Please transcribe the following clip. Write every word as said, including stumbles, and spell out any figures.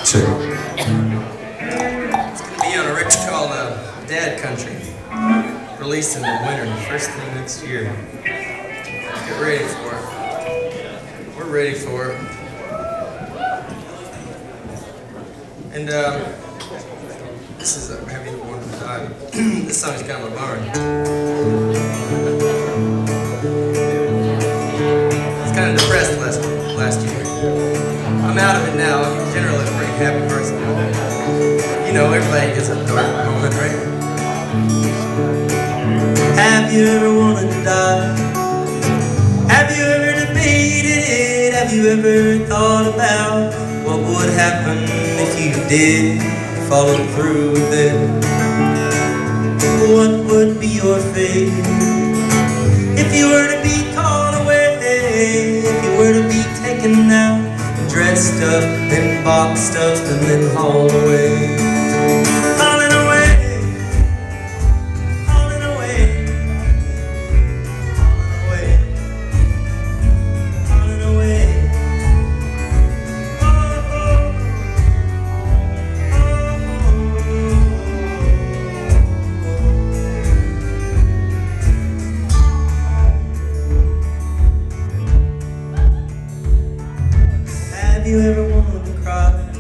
Check. It's gonna be on a record called uh, Dad Country, released in the winter, first thing next year. Get ready for it. We're ready for it. And um, this is a Have You Ever Wanted to Die? This song's kind of a bummer. It's kind of depressed last last year. I'm out of it now. I'm generally a pretty happy person. You know, everybody gets a dark moment, right? Have you ever wanted to die? Have you ever debated it? Have you ever thought about what would happen if you did follow through with it? What would be your fate if you were to be called away? If you were to be taken out, dressed up and boxed up and then hauled away? Hauling away, hauling away, hauling away, hauling away. Oh, oh, oh, oh. Have you ever wanted to cry?